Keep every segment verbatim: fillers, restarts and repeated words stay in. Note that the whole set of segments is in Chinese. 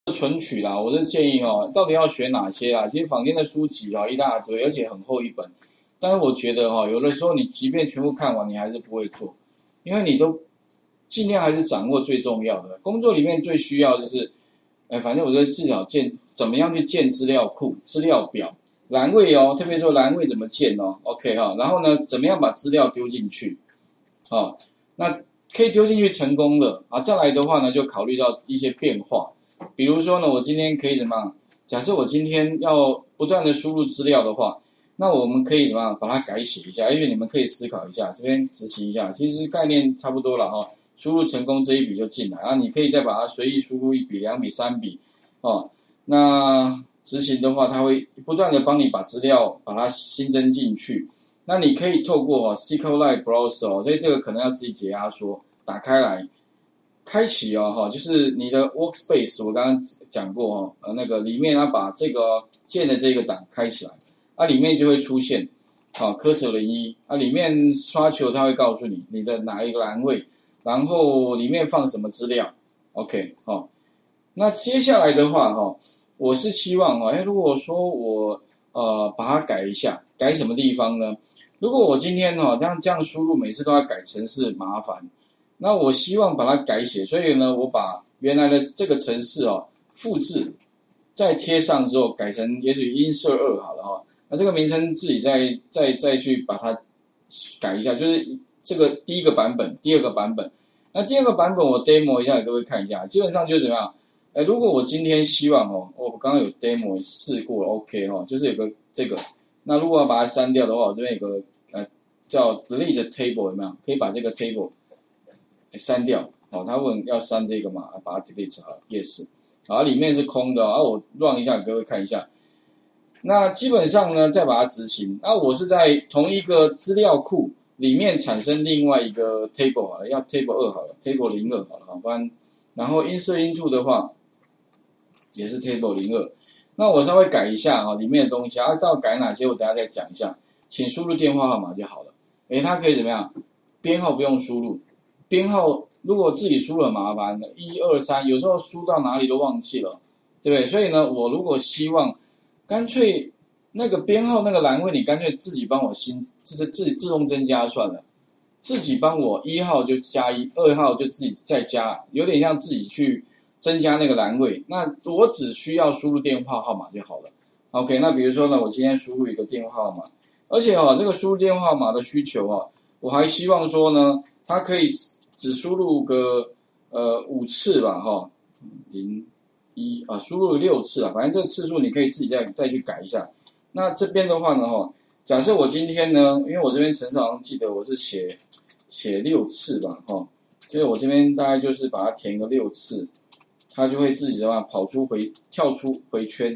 存取啦，我是建议哦，到底要选哪些啊？其实坊间的书籍啊一大堆，而且很厚一本。但是我觉得哈、哦，有的时候你即便全部看完，你还是不会做，因为你都尽量还是掌握最重要的。工作里面最需要就是，哎，反正我觉得至少建怎么样去建资料库、资料表、栏位哦，特别说栏位怎么建哦 ，OK 哈、哦。然后呢，怎么样把资料丢进去，哦，那可以丢进去成功了啊。再来的话呢，就考虑到一些变化。比如说呢，我今天可以怎么样？假设我今天要不断的输入资料的话，那我们可以怎么样把它改写一下？因为你们可以思考一下，这边执行一下，其实概念差不多了哈。输入成功这一笔就进来，然后你可以再把它随意输入一笔、两笔、三笔，哦，那执行的话，它会不断的帮你把资料把它新增进去。那你可以透过 SQLite Browser 哦，所以这个可能要自己解压缩，打开来。开启哦，哈，就是你的 Workspace， 我刚刚讲过哦，呃，那个里面要把这个建的这个档开起来，啊，里面就会出现，好 ，Cursor 零一，啊，里面刷球它会告诉你你的哪一个栏位，然后里面放什么资料 ，OK， 好，那接下来的话哈，我是希望哦，哎，如果说我呃把它改一下，改什么地方呢？如果我今天哈这样这样输入，每次都要改程式麻烦。那我希望把它改写，所以呢，我把原来的这个程式哦复制，再贴上之后改成也许 insert 二好了哈、哦。那这个名称自己再再再去把它改一下，就是这个第一个版本，第二个版本。那第二个版本我 demo 一下给各位看一下，基本上就是怎么样？哎，如果我今天希望哦，我刚刚有 demo 试过了 ，OK 哈、哦，就是有个这个。那如果要把它删掉的话，我这边有个呃叫 delete table 有没有？可以把这个 table删掉，哦，他问要删这个嘛，把它 delete 好 ，yes， 好，里面是空的，啊，我 run 一下给各位看一下。那基本上呢，再把它执行。那我是在同一个资料库里面产生另外一个 table 好了，要 table 二好了 ，table 零二好了，好，不然，然后 insert into 的话也是 table 零二。那我稍微改一下哈，里面的东西啊，到底改哪些我等下再讲一下。请输入电话号码就好了。诶，它可以怎么样？编号不用输入。编号如果自己输了麻烦了，一二三，有时候输到哪里都忘记了，对不对？所以呢，我如果希望干脆那个编号那个栏位，你干脆自己帮我新，就是自自动增加算了，自己帮我一号就加一，二号就自己再加，有点像自己去增加那个栏位。那我只需要输入电话号码就好了。OK， 那比如说呢，我今天输入一个电话号码，而且哦，这个输入电话号码的需求哦，我还希望说呢，它可以只输入个呃五次吧，哈，零一啊，输入六次啊，反正这次数你可以自己再再去改一下。那这边的话呢，哈，假设我今天呢，因为我这边程式好像记得我是写写六次吧，哈，就是我这边大概就是把它填个六次，它就会自己的话跑出回跳出回圈，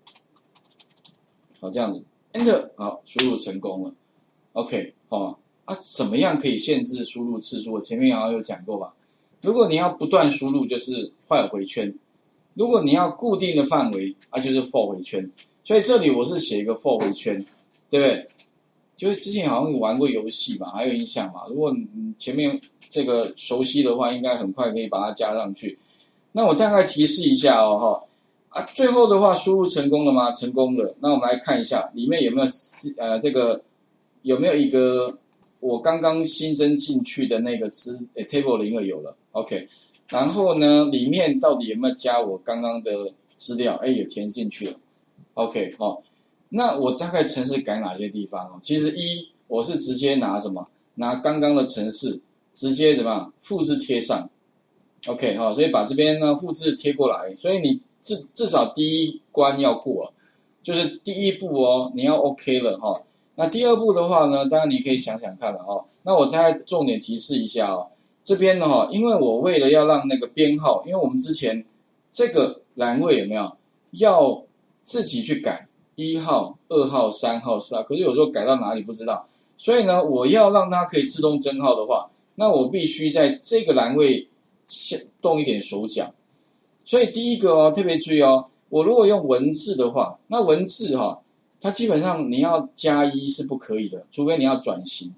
好这样子 ，Enter， 好，输入成功了 ，OK， 好。啊，怎么样可以限制输入次数？我前面好像有讲过吧。如果你要不断输入，就是坏回圈；如果你要固定的范围，啊，就是 for 回圈。所以这里我是写一个 for 回圈，对不对？就是之前好像有玩过游戏嘛，还有印象嘛。如果你前面这个熟悉的话，应该很快可以把它加上去。那我大概提示一下哦，哈啊，最后的话输入成功了吗？成功了。那我们来看一下里面有没有呃这个有没有一个。我刚刚新增进去的那个资 table 零二有了 ，OK， 然后呢，里面到底有没有加我刚刚的资料？哎，也填进去了 ，OK， 哦，那我大概程式改哪些地方哦？其实一我是直接拿什么？拿刚刚的程式直接怎么样复制贴上 ，OK， 好、哦，所以把这边呢复制贴过来，所以你至至少第一关要过，就是第一步哦，你要 OK 了哈。哦那第二步的话呢，当然你可以想想看了哦。那我大概重点提示一下哦，这边呢哈，因为我为了要让那个编号，因为我们之前这个栏位有没有要自己去改一号、二号、三号、四号，可是有时候改到哪里不知道，所以呢，我要让它可以自动增号的话，那我必须在这个栏位动一点手脚。所以第一个哦，特别注意哦，我如果用文字的话，那文字哈、哦。它基本上你要加一是不可以的，除非你要转型。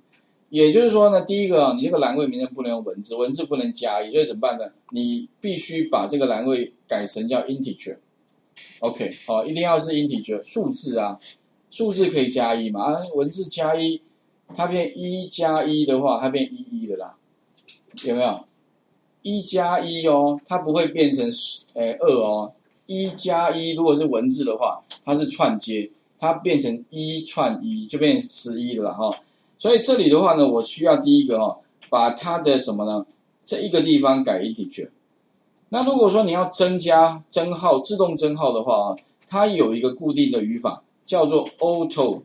也就是说呢，第一个啊，你这个栏位名称不能用文字，文字不能加一，所以怎么办呢？你必须把这个栏位改成叫 integer。OK， 好、哦，一定要是 integer 数字啊，数字可以加一嘛，啊，文字加一，它变一加一的话，它变一一的啦，有没有？一加一哦，它不会变成诶二哦，一加一如果是文字的话，它是串接，它变成一串一就变成十一了哈、哦。所以这里的话呢，我需要第一个哦，把它的什么呢？这一个地方改 integer。那如果说你要增加增号、自动增号的话啊，它有一个固定的语法叫做 auto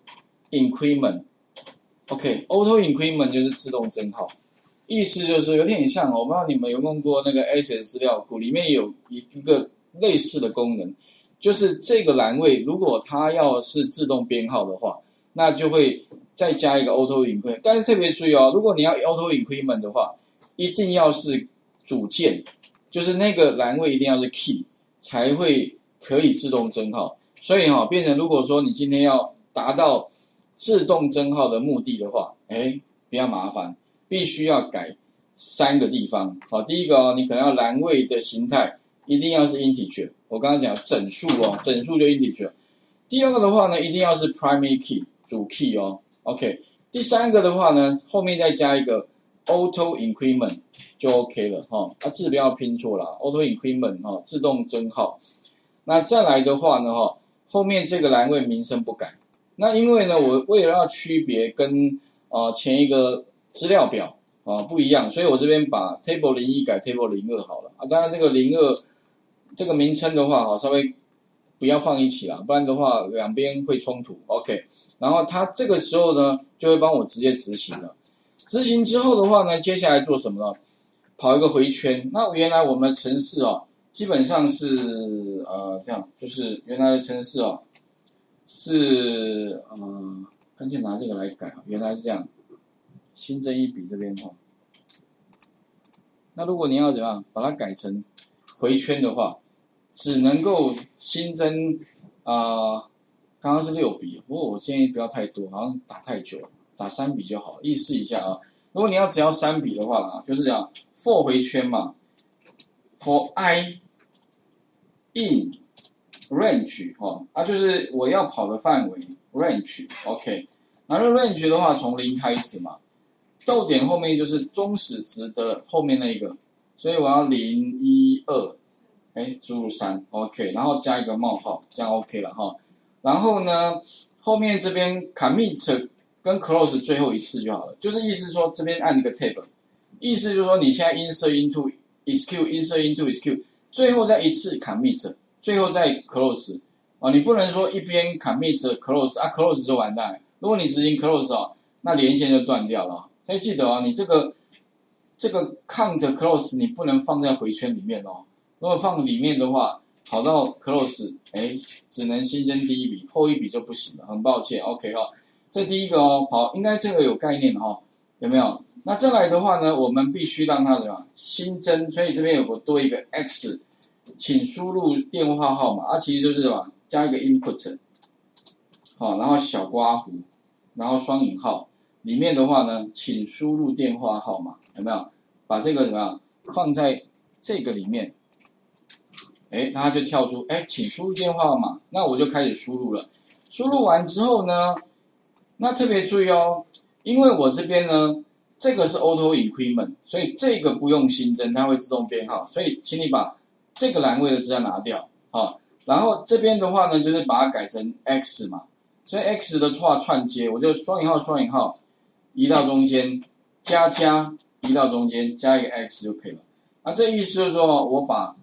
increment。OK，auto increment 就是自动增号，意思就是有点像，我不知道你们有用过那个 Access 资料库，里面有一个类似的功能，就是这个栏位如果它要是自动编号的话，那就会再加一个 auto increment。但是特别注意哦，如果你要 auto increment 的话，一定要是主键。就是那个栏位一定要是 key 才会可以自动增号，所以哈、哦，变成如果说你今天要达到自动增号的目的的话，哎，比较麻烦，必须要改三个地方。好，第一个哦，你可能要栏位的形态一定要是 integer， 我刚刚讲整数哦，整数就 integer。第二个的话呢，一定要是 primary key 主 key 哦 ，OK。第三个的话呢，后面再加一个 auto increment。就 OK 了哈，啊字不要拼错啦 ，auto increment 哈，自动增号。那再来的话呢哈，后面这个栏位名称不改。那因为呢，我为了要区别跟呃前一个资料表啊不一样，所以我这边把 table 零一改 table 零二好了啊。当然这个零二这个名称的话哈，稍微不要放一起啦，不然的话两边会冲突。OK， 然后它这个时候呢就会帮我直接执行了。执行之后的话呢，接下来做什么呢？跑一个回圈。那原来我们的程式哦，基本上是呃这样，就是原来的程式哦，是呃，干脆拿这个来改啊。原来是这样，新增一笔这边哈、哦。那如果你要怎样把它改成回圈的话，只能够新增啊、呃，刚刚是六笔，不过我建议不要太多，好像打太久了，打三笔就好，意思一下啊。如果你要只要三笔的话啊，就是这样 for 回圈嘛 ，for i in range 哦，啊就是我要跑的范围 range，OK， 然后 range 的话从零开始嘛，逗点后面就是终始值的后面那一个，所以我要零一二，哎输入三 ，OK， 然后加一个冒号，这样 OK 了哈。然后呢，后面这边 commit 跟 close 最后一次就好了，就是意思说这边按一个 tab， 意思就是说你现在 insert into execute insert into execute， 最后再一次 commit， 最后再 close 啊，你不能说一边 commit close 啊 close 就完蛋了，如果你执行 close 哦，那连线就断掉了。所以记得哦，你这个这个 count close 你不能放在回圈里面哦，如果放里面的话，跑到 close， 哎，只能新增第一笔，后一笔就不行了，很抱歉 ，OK 哈、哦。这第一个哦，好，应该这个有概念哈、哦，有没有？那再来的话呢，我们必须让它怎么新增，所以这边有个多一个 x， 请输入电话号码，啊，其实就是什么，加一个 input， 好，然后小括弧，然后双引号，里面的话呢，请输入电话号码，有没有？把这个怎么样放在这个里面，哎，它就跳出，哎，请输入电话号码，那我就开始输入了，输入完之后呢？那特别注意哦，因为我这边呢，这个是 auto increment， 所以这个不用新增，它会自动编号，所以请你把这个栏位的资料拿掉啊。然后这边的话呢，就是把它改成 x 嘛，所以 x 的话串接，我就双引号双引号移到中间，加加移到中间，加一个 x 就可以了。那这意思就是说我把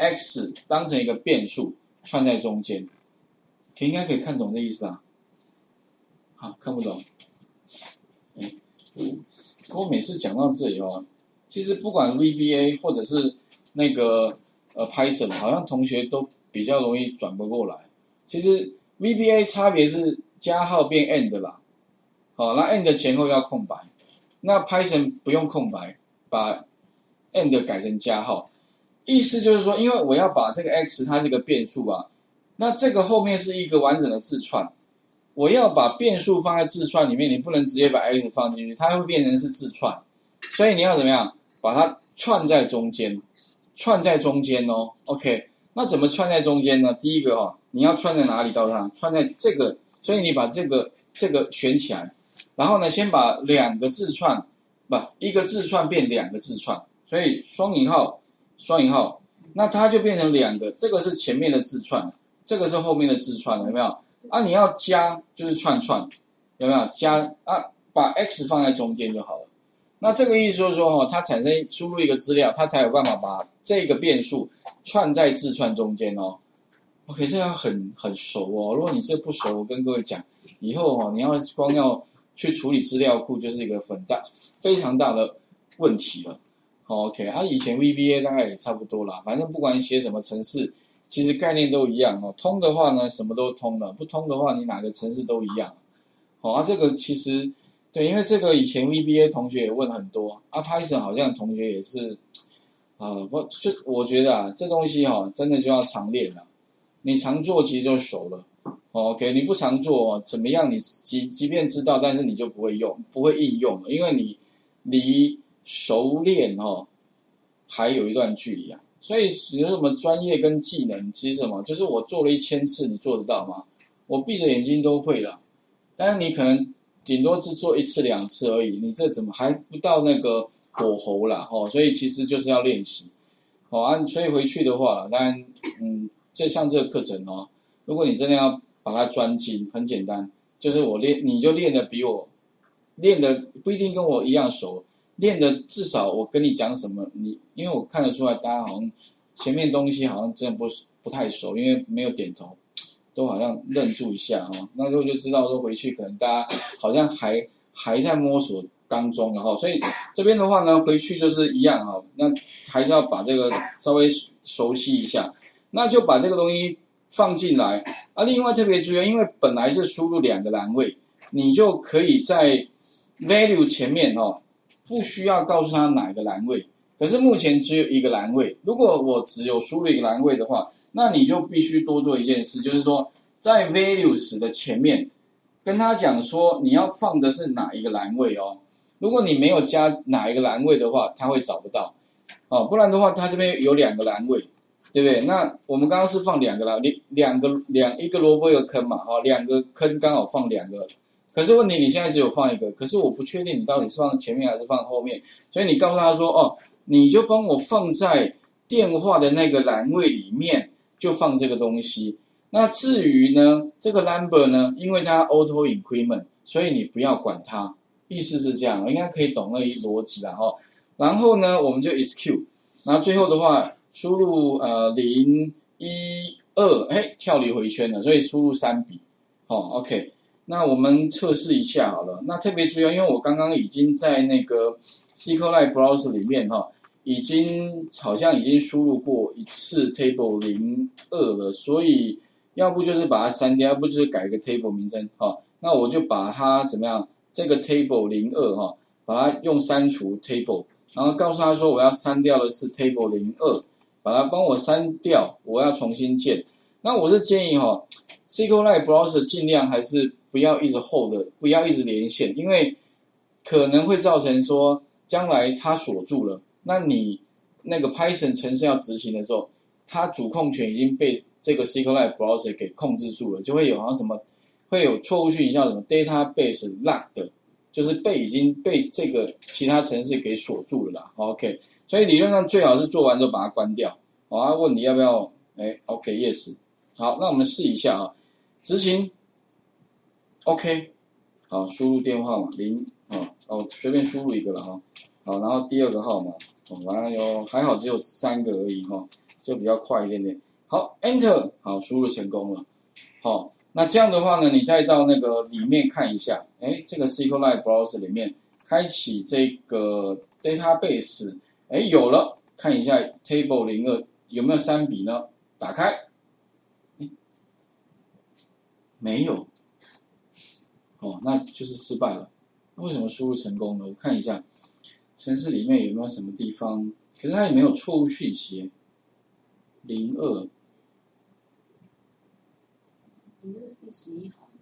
x 当成一个变数串在中间，可应该可以看懂这意思啊。好，看不懂。哎，我每次讲到这里哦，其实不管 V B A 或者是那个呃 Python， 好像同学都比较容易转不过来。其实 V B A 差别是加号变 end 啦，好，那 end 前后要空白，那 Python 不用空白，把 end 改成加号，意思就是说，因为我要把这个 x 它是个变数啊，那这个后面是一个完整的字串。 我要把变数放在字串里面，你不能直接把 x 放进去，它会变成是字串，所以你要怎么样把它串在中间，串在中间哦 ，OK。那怎么串在中间呢？第一个哦，你要串在哪里？到上串在这个，所以你把这个这个选起来，然后呢，先把两个字串，不，一个字串变两个字串，所以双引号双引号，那它就变成两个，这个是前面的字串，这个是后面的字串，有没有？啊，你要加就是串串，有没有？加啊，把 x 放在中间就好了。那这个意思就是说，哦，它产生输入一个资料，它才有办法把这个变数串在字串中间哦。OK， 这样很很熟哦。如果你这不熟，我跟各位讲，以后哦，你要光要去处理资料库，就是一个很大非常大的问题了。OK， 啊，以前 V B A 大概也差不多啦，反正不管你写什么程式，其实概念都一样哦。通的话呢，什么都通了；不通的话，你哪个程式都一样。好啊，这个其实。对，因为这个以前 V B A 同学也问很多，啊 Python 好像同学也是，啊，我就我觉得啊，这东西哈、哦，真的就要常练了，你常做其实就熟了、哦、，OK， 你不常做、哦、怎么样你即即便知道，但是你就不会用，不会应用，因为你离熟练哦还有一段距离啊，所以你说什么专业跟技能，其实什么，就是我做了一千次，你做得到吗？我闭着眼睛都会了，但是你可能。顶多只做一次两次而已，你这怎么还不到那个火候啦？哦，所以其实就是要练习，哦啊，所以回去的话，当然，嗯，这像这个课程哦，如果你真的要把它专精，很简单，就是我练，你就练的比我练的不一定跟我一样熟，练的至少我跟你讲什么，你因为我看得出来，大家好像前面东西好像真的不不太熟，因为没有点头。都好像愣住一下哦，那时候就知道说回去可能大家好像还还在摸索当中，然后所以这边的话呢，回去就是一样哈，那还是要把这个稍微熟悉一下，那就把这个东西放进来啊。另外特别注意，因为本来是输入两个栏位，你就可以在 value 前面哦，不需要告诉他哪个栏位。可是目前只有一个栏位，如果我只有输入一个栏位的话，那你就必须多做一件事，就是说在 values 的前面跟他讲说你要放的是哪一个栏位哦。如果你没有加哪一个栏位的话，他会找不到哦，不然的话他这边有两个栏位，对不对？那我们刚刚是放两个栏，两个两一个萝卜一个坑嘛，哦，两个坑刚好放两个。可是问题你现在只有放一个，可是我不确定你到底是放前面还是放后面，所以你告诉他说哦。你就帮我放在电话的那个栏位里面，就放这个东西。那至于呢，这个 number 呢，因为它 auto increment， 所以你不要管它。意思是这样，应该可以懂那一逻辑啦哈。然后呢，我们就 execute， 然后最后的话输入呃零一二，哎，跳离回圈了，所以输入三笔。哦 ，OK。那我们测试一下好了。那特别注意，因为我刚刚已经在那个 SQLite Browser 里面哈，已经好像已经输入过一次 Table 零二了，所以要不就是把它删掉，要不就是改个 Table 名称哈。那我就把它怎么样？这个 Table 零二哈，把它用删除 Table， 然后告诉他说我要删掉的是 Table 零二，把它帮我删掉，我要重新建。那我是建议哈 ，SQLite Browser 尽量还是不要一直 hold， 不要一直连线，因为可能会造成说将来它锁住了，那你那个 Python 程式要执行的时候，它主控权已经被这个 SQLite Browser 给控制住了，就会有好像什么会有错误讯息叫什么 database locked， 就是被已经被这个其他程式给锁住了啦。OK， 所以理论上最好是做完之后把它关掉。好、啊，问你要不要？哎 ，OK yes。好，那我们试一下啊，执行 ，OK， 好，输入电话号码零啊，哦，随便输入一个了哈，好，然后第二个号码，哦，完了有还好只有三个而已哈，就比较快一点点。好 ，Enter， 好，输入成功了。好，那这样的话呢，你再到那个里面看一下，哎，这个 SQLite Browser 里面开启这个 Database， 哎，有了，看一下 Table 零二有没有三笔呢？打开。没有，哦，那就是失败了。那为什么输入成功呢？我看一下，程式里面有没有什么地方？可是它也没有错误讯息。零二， 零二是第十一行，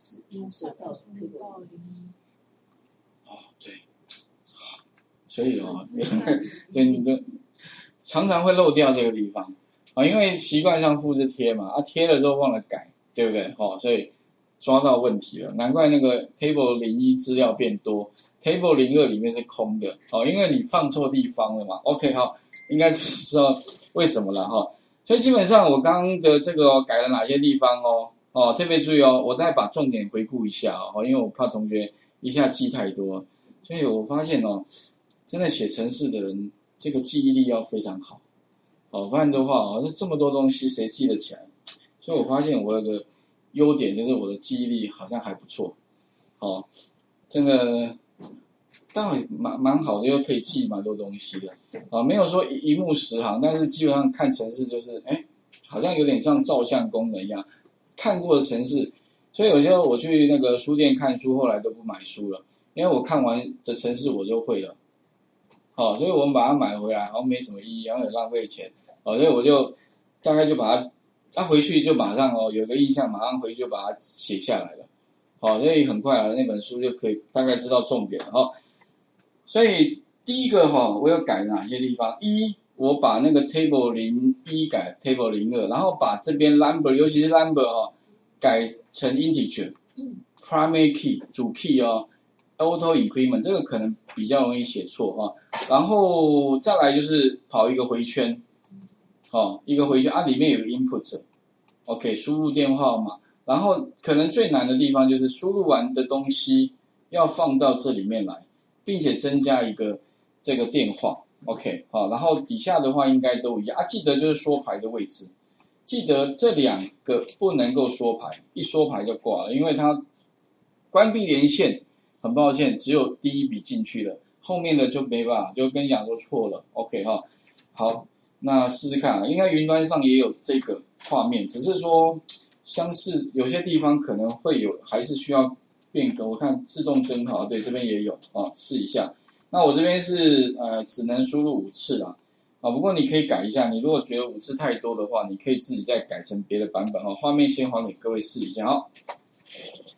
是映射到 table 零一。 哦，对，所以哦，对你的常常会漏掉这个地方啊，因为习惯上复制贴嘛，啊贴了之后忘了改，对不对？哦，所以抓到问题了，难怪那个 table 零一资料变多 ，table 零二里面是空的哦，因为你放错地方了嘛。OK， 好，应该知道为什么了哈。所以基本上我刚刚的这个、哦、改了哪些地方哦哦，特别注意哦，我再把重点回顾一下哦，因为我怕同学一下记太多，所以我发现哦。真的写程式的人，这个记忆力要非常好，哦，不然的话哦，这这么多东西谁记得起来？所以我发现我有个优点就是我的记忆力好像还不错，哦，真的，倒也蛮蛮好的，又可以记蛮多东西的，啊、哦，没有说一一目十行，但是基本上看程式就是，哎，好像有点像照相功能一样，看过的程式，所以有时候我去那个书店看书，后来都不买书了，因为我看完的程式我就会了。好、哦，所以我们把它买回来，好像没什么意义，然后也浪费钱，哦，所以我就大概就把它，他、啊、回去就马上哦，有个印象，马上回去就把它写下来了，好、哦，所以很快啊，那本书就可以大概知道重点了哈、哦。所以第一个哈、哦，我有改哪些地方？一，我把那个 table 零一改 table 零二，然后把这边 number， 尤其是 number 哦，改成 integer，primary key 主 key 哦。auto increment 这个可能比较容易写错哈，然后再来就是跑一个回圈，哦，一个回圈啊，里面有个 input，OK， 输入电话号码，然后可能最难的地方就是输入完的东西要放到这里面来，并且增加一个这个电话 ，OK， 好，然后底下的话应该都一样啊，记得就是缩排的位置，记得这两个不能够缩排，一缩排就挂了，因为它关闭连线。很抱歉，只有第一笔进去了，后面的就没办法，就跟你讲说错了 ，OK 哈。好，那试试看啊，应该云端上也有这个画面，只是说相似有些地方可能会有，还是需要变更。我看自动增号，对，这边也有啊，试一下。那我这边是呃只能输入五次啦，啊，不过你可以改一下，你如果觉得五次太多的话，你可以自己再改成别的版本哈。画面先还给各位试一下哈。